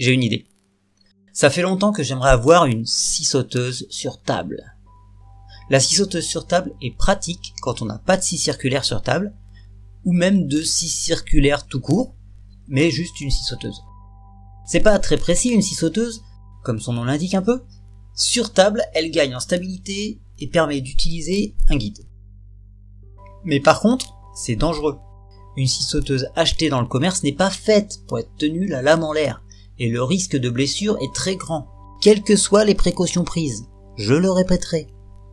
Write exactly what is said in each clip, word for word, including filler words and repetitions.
j'ai une idée. Ça fait longtemps que j'aimerais avoir une scie sauteuse sur table. La scie sauteuse sur table est pratique quand on n'a pas de scie circulaire sur table, ou même de scie circulaire tout court, mais juste une scie sauteuse. C'est pas très précis une scie sauteuse, comme son nom l'indique un peu. Sur table, elle gagne en stabilité et permet d'utiliser un guide. Mais par contre, c'est dangereux. Une scie sauteuse achetée dans le commerce n'est pas faite pour être tenue la lame en l'air, et le risque de blessure est très grand, quelles que soient les précautions prises. Je le répéterai.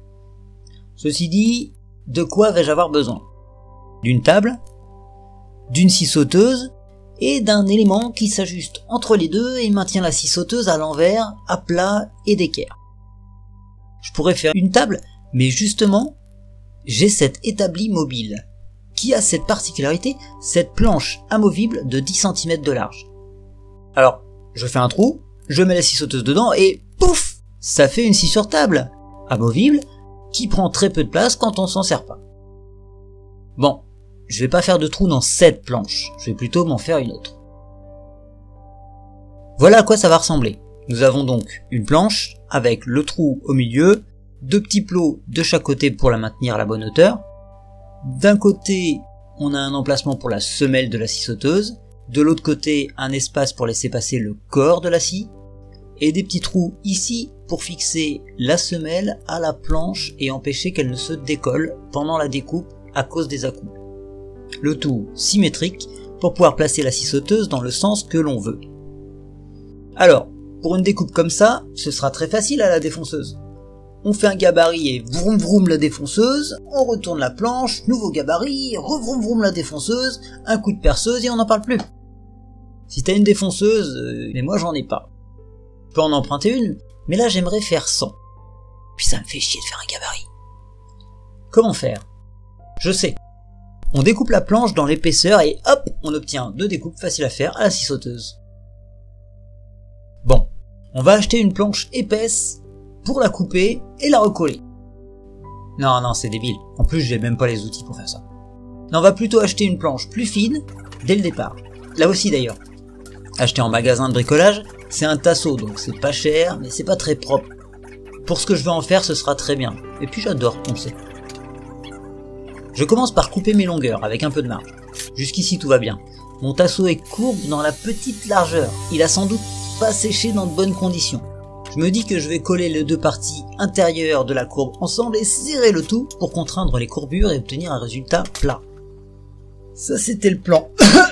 Ceci dit, de quoi vais-je avoir besoin? D'une table, d'une scie sauteuse, et d'un élément qui s'ajuste entre les deux et maintient la scie sauteuse à l'envers, à plat et d'équerre. Je pourrais faire une table, mais justement, j'ai cette établi mobile, qui a cette particularité, cette planche amovible de dix centimètres de large. Alors, je fais un trou, je mets la scie sauteuse dedans et pouf, ça fait une scie sur table, amovible, qui prend très peu de place quand on s'en sert pas. Bon, je vais pas faire de trou dans cette planche, je vais plutôt m'en faire une autre. Voilà à quoi ça va ressembler. Nous avons donc une planche avec le trou au milieu, deux petits plots de chaque côté pour la maintenir à la bonne hauteur. D'un côté, on a un emplacement pour la semelle de la scie sauteuse, de l'autre côté, un espace pour laisser passer le corps de la scie, et des petits trous ici pour fixer la semelle à la planche et empêcher qu'elle ne se décolle pendant la découpe à cause des à-coups. Le tout symétrique pour pouvoir placer la scie sauteuse dans le sens que l'on veut. Alors, pour une découpe comme ça, ce sera très facile à la défonceuse. On fait un gabarit et vroom vroom la défonceuse, on retourne la planche, nouveau gabarit, revroom vroom la défonceuse, un coup de perceuse et on n'en parle plus. Si t'as une défonceuse, euh, mais moi j'en ai pas. Je peux en emprunter une, mais là j'aimerais faire cent. Puis ça me fait chier de faire un gabarit. Comment faire? Je sais. On découpe la planche dans l'épaisseur et hop, on obtient deux découpes faciles à faire à la scie sauteuse. Bon, on va acheter une planche épaisse pour la couper et la recoller. Non, non, c'est débile. En plus, j'ai même pas les outils pour faire ça. Non, on va plutôt acheter une planche plus fine dès le départ. Là aussi d'ailleurs. Acheter en magasin de bricolage, c'est un tasseau, donc c'est pas cher, mais c'est pas très propre. Pour ce que je veux en faire, ce sera très bien. Et puis j'adore poncer. Je commence par couper mes longueurs avec un peu de marge. Jusqu'ici tout va bien. Mon tasseau est courbe dans la petite largeur. Il a sans doute pas séché dans de bonnes conditions. Je me dis que je vais coller les deux parties intérieures de la courbe ensemble et serrer le tout pour contraindre les courbures et obtenir un résultat plat. Ça c'était le plan.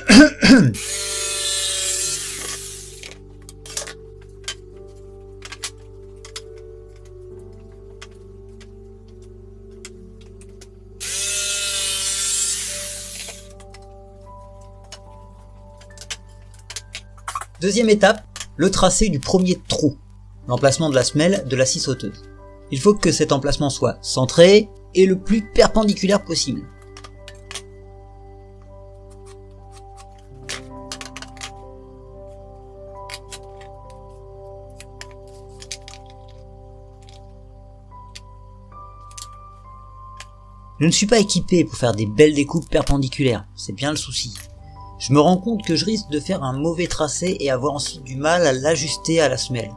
Deuxième étape, le tracé du premier trou, l'emplacement de la semelle de la scie sauteuse. Il faut que cet emplacement soit centré et le plus perpendiculaire possible. Je ne suis pas équipé pour faire des belles découpes perpendiculaires, c'est bien le souci. Je me rends compte que je risque de faire un mauvais tracé et avoir ensuite du mal à l'ajuster à la semelle.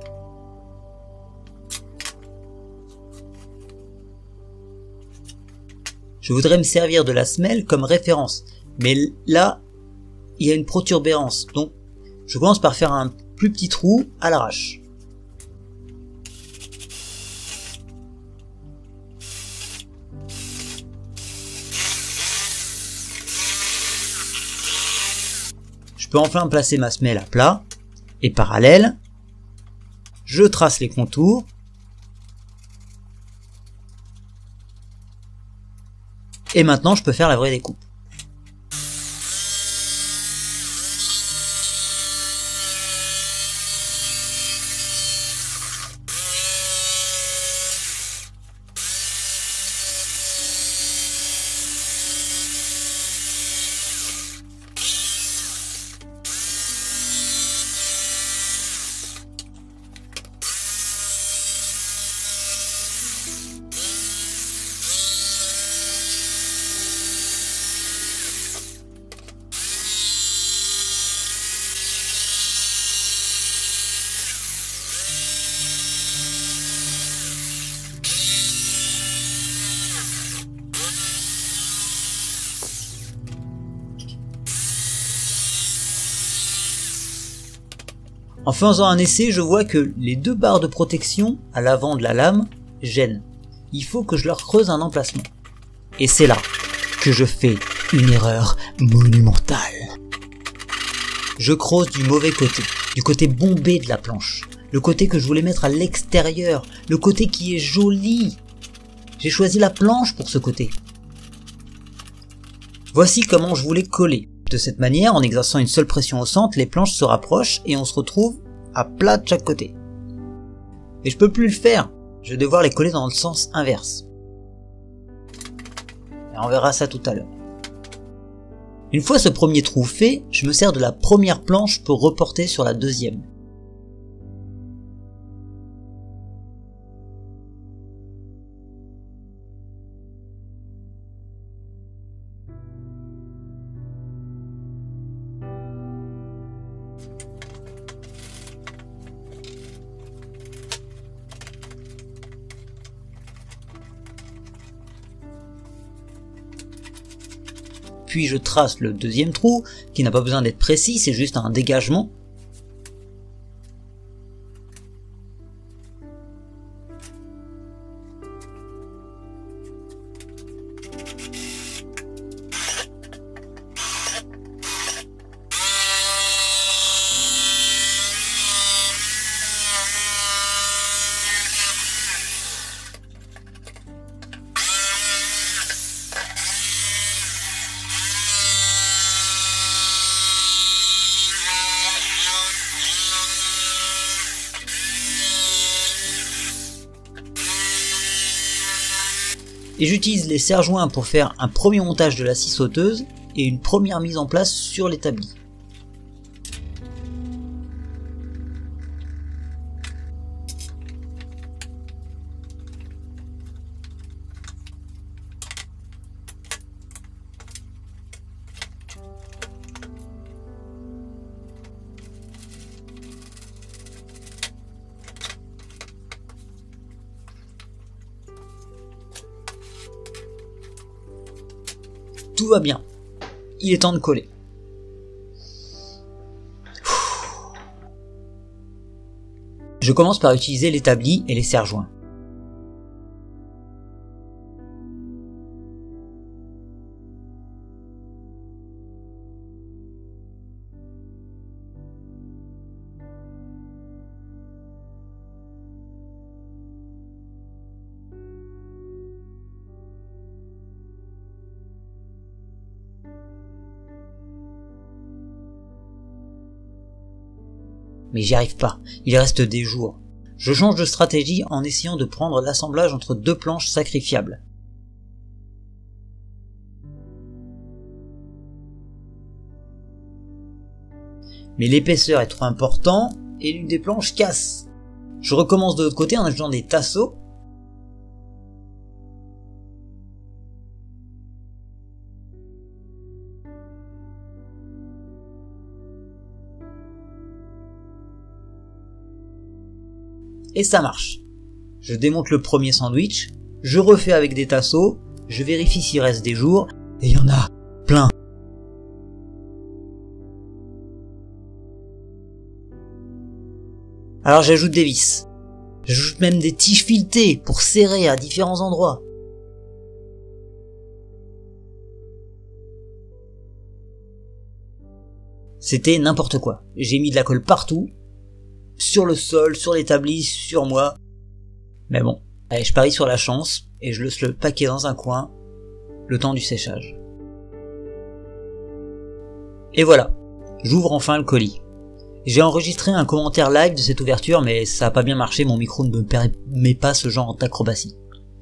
Je voudrais me servir de la semelle comme référence, mais là, il y a une protubérance, donc je commence par faire un plus petit trou à l'arrache. Je peux enfin placer ma semelle à plat, et parallèle, je trace les contours, et maintenant je peux faire la vraie découpe. En faisant un essai, je vois que les deux barres de protection à l'avant de la lame gênent. Il faut que je leur creuse un emplacement. Et c'est là que je fais une erreur monumentale. Je creuse du mauvais côté, du côté bombé de la planche, le côté que je voulais mettre à l'extérieur, le côté qui est joli. J'ai choisi la planche pour ce côté. Voici comment je voulais coller. De cette manière, en exerçant une seule pression au centre, les planches se rapprochent et on se retrouve à plat de chaque côté. Mais je peux plus le faire, je vais devoir les coller dans le sens inverse. Et on verra ça tout à l'heure. Une fois ce premier trou fait, je me sers de la première planche pour reporter sur la deuxième. Puis je trace le deuxième trou, qui n'a pas besoin d'être précis, c'est juste un dégagement. Et j'utilise les serre-joints pour faire un premier montage de la scie sauteuse et une première mise en place sur l'établi. Tout va bien. Il est temps de coller. Je commence par utiliser l'établi et les serre-joints. Mais j'y arrive pas, il reste des jours. Je change de stratégie en essayant de prendre l'assemblage entre deux planches sacrifiables. Mais l'épaisseur est trop importante et l'une des planches casse. Je recommence de l'autre côté en ajoutant des tasseaux. Et ça marche. Je démonte le premier sandwich, je refais avec des tasseaux, je vérifie s'il reste des jours, et il y en a plein. Alors j'ajoute des vis. J'ajoute même des tiges filetées pour serrer à différents endroits. C'était n'importe quoi. J'ai mis de la colle partout. Sur le sol, sur l'établi, sur moi. Mais bon, allez, je parie sur la chance et je laisse le paquet dans un coin le temps du séchage. Et voilà, j'ouvre enfin le colis. J'ai enregistré un commentaire live de cette ouverture mais ça a pas bien marché, mon micro ne me permet pas ce genre d'acrobatie.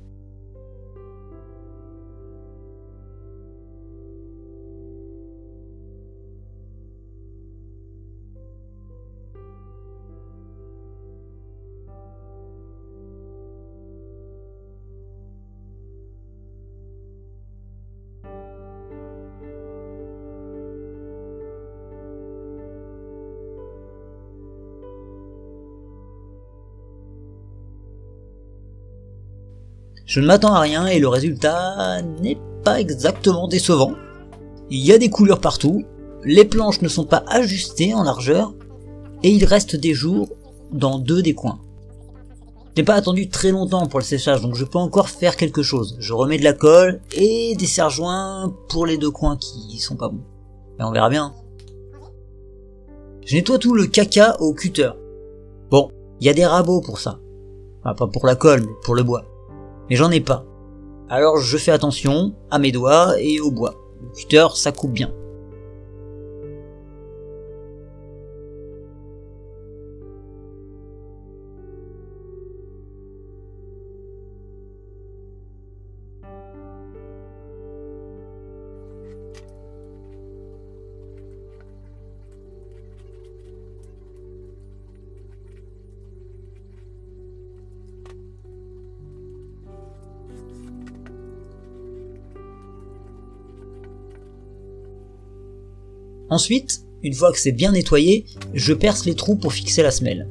Je ne m'attends à rien et le résultat n'est pas exactement décevant. Il y a des coulures partout, les planches ne sont pas ajustées en largeur, et il reste des jours dans deux des coins. Je n'ai pas attendu très longtemps pour le séchage, donc je peux encore faire quelque chose. Je remets de la colle et des serre-joints pour les deux coins qui sont pas bons. Mais on verra bien. Je nettoie tout le caca au cutter. Bon, il y a des rabots pour ça. Enfin, pas pour la colle, mais pour le bois. Mais j'en ai pas. Alors je fais attention à mes doigts et au bois. Le cutter, ça coupe bien. Ensuite, une fois que c'est bien nettoyé, je perce les trous pour fixer la semelle.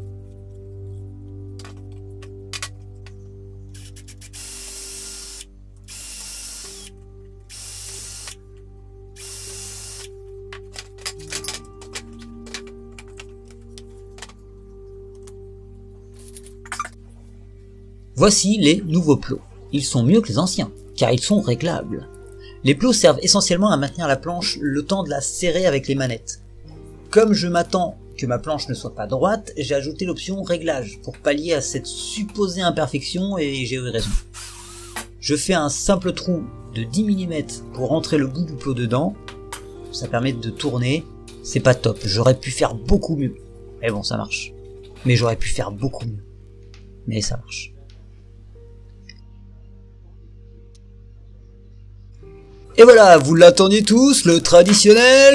Voici les nouveaux plots. Ils sont mieux que les anciens, car ils sont réglables. Les plots servent essentiellement à maintenir la planche le temps de la serrer avec les manettes. Comme je m'attends que ma planche ne soit pas droite, j'ai ajouté l'option réglage pour pallier à cette supposée imperfection et j'ai eu raison. Je fais un simple trou de dix millimètres pour rentrer le bout du plot dedans. Ça permet de tourner. C'est pas top, j'aurais pu faire beaucoup mieux. Mais bon, ça marche. Mais j'aurais pu faire beaucoup mieux. Mais ça marche. Et voilà, vous l'attendiez tous, le traditionnel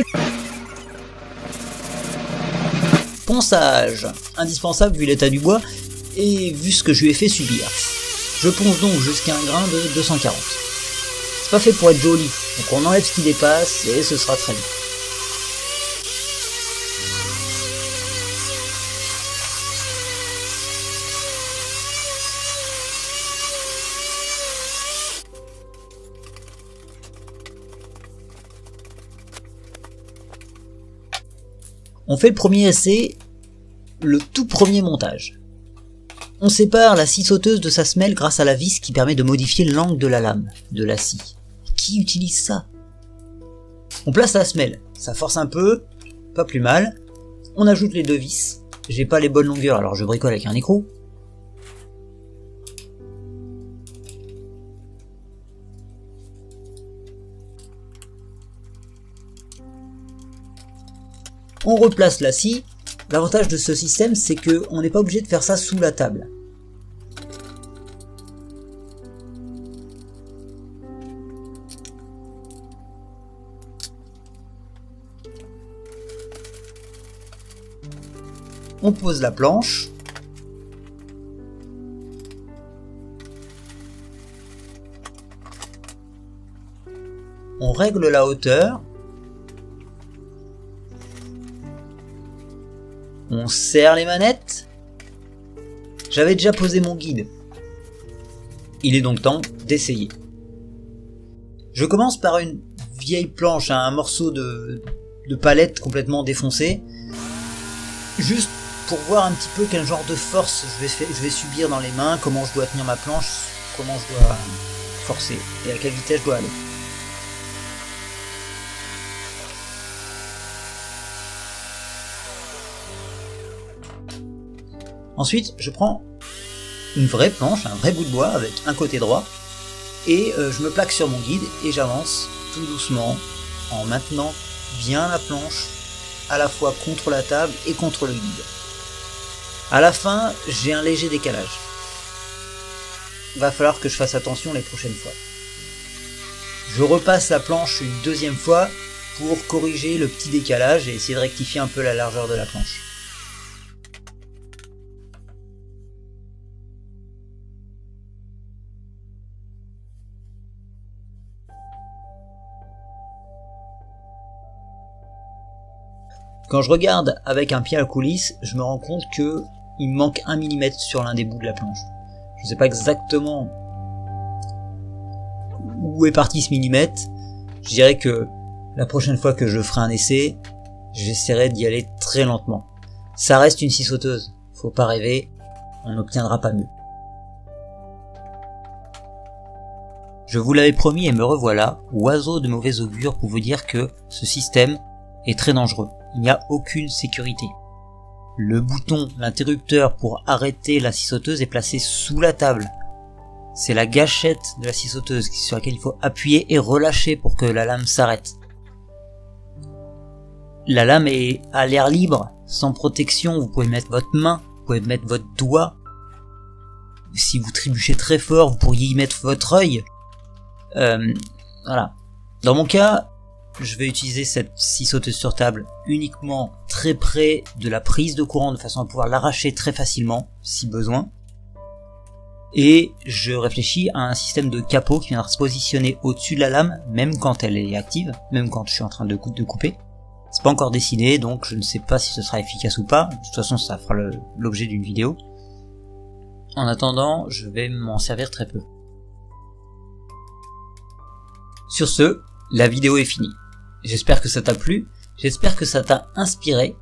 ponçage, indispensable vu l'état du bois et vu ce que je lui ai fait subir. Je ponce donc jusqu'à un grain de deux cent quarante. C'est pas fait pour être joli, donc on enlève ce qui dépasse et ce sera très bien. On fait le premier essai, le tout premier montage. On sépare la scie sauteuse de sa semelle grâce à la vis qui permet de modifier l'angle de la lame, de la scie. Qui utilise ça? On place la semelle, ça force un peu, pas plus mal. On ajoute les deux vis. J'ai pas les bonnes longueurs, alors je bricole avec un écrou. On replace la scie. L'avantage de ce système, c'est qu'on n'est pas obligé de faire ça sous la table. On pose la planche. On règle la hauteur. On serre les manettes. J'avais déjà posé mon guide. Il est donc temps d'essayer. Je commence par une vieille planche, un morceau de, de palette complètement défoncé, juste pour voir un petit peu quel genre de force je vais, je vais subir dans les mains, comment je dois tenir ma planche, comment je dois forcer et à quelle vitesse je dois aller. Ensuite, je prends une vraie planche, un vrai bout de bois avec un côté droit, et euh, je me plaque sur mon guide et j'avance tout doucement en maintenant bien la planche à la fois contre la table et contre le guide. À la fin, j'ai un léger décalage. Va falloir que je fasse attention les prochaines fois. Je repasse la planche une deuxième fois pour corriger le petit décalage et essayer de rectifier un peu la largeur de la planche. Quand je regarde avec un pied à coulisse, je me rends compte que il me manque un millimètre sur l'un des bouts de la planche. Je ne sais pas exactement où est parti ce millimètre. Je dirais que la prochaine fois que je ferai un essai, j'essaierai d'y aller très lentement. Ça reste une scie sauteuse, faut pas rêver, on n'obtiendra pas mieux. Je vous l'avais promis et me revoilà, oiseau de mauvais augure pour vous dire que ce système est très dangereux. Il n'y a aucune sécurité. Le bouton, l'interrupteur pour arrêter la scie sauteuse est placé sous la table. C'est la gâchette de la scie sauteuse sur laquelle il faut appuyer et relâcher pour que la lame s'arrête. La lame est à l'air libre, sans protection, vous pouvez mettre votre main, vous pouvez mettre votre doigt. Si vous trébuchez très fort, vous pourriez y mettre votre œil. Euh, voilà. Dans mon cas, je vais utiliser cette scie sauteuse sur table uniquement très près de la prise de courant de façon à pouvoir l'arracher très facilement si besoin. Et je réfléchis à un système de capot qui viendra se positionner au-dessus de la lame même quand elle est active, même quand je suis en train de, cou de couper. C'est pas encore décidé donc je ne sais pas si ce sera efficace ou pas. De toute façon ça fera l'objet d'une vidéo. En attendant, je vais m'en servir très peu. Sur ce, la vidéo est finie. J'espère que ça t'a plu, j'espère que ça t'a inspiré.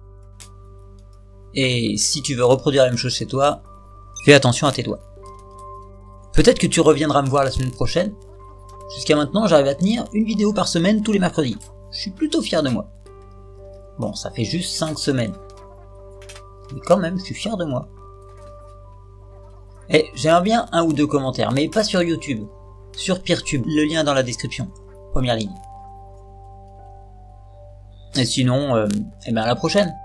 Et si tu veux reproduire la même chose chez toi, fais attention à tes doigts. Peut-être que tu reviendras me voir la semaine prochaine. Jusqu'à maintenant, j'arrive à tenir une vidéo par semaine tous les mercredis. Je suis plutôt fier de moi. Bon, ça fait juste cinq semaines. Mais quand même, je suis fier de moi. Et j'aimerais bien un ou deux commentaires, mais pas sur YouTube. Sur Peertube, le lien dans la description. Première ligne. Et sinon, euh, eh ben à la prochaine.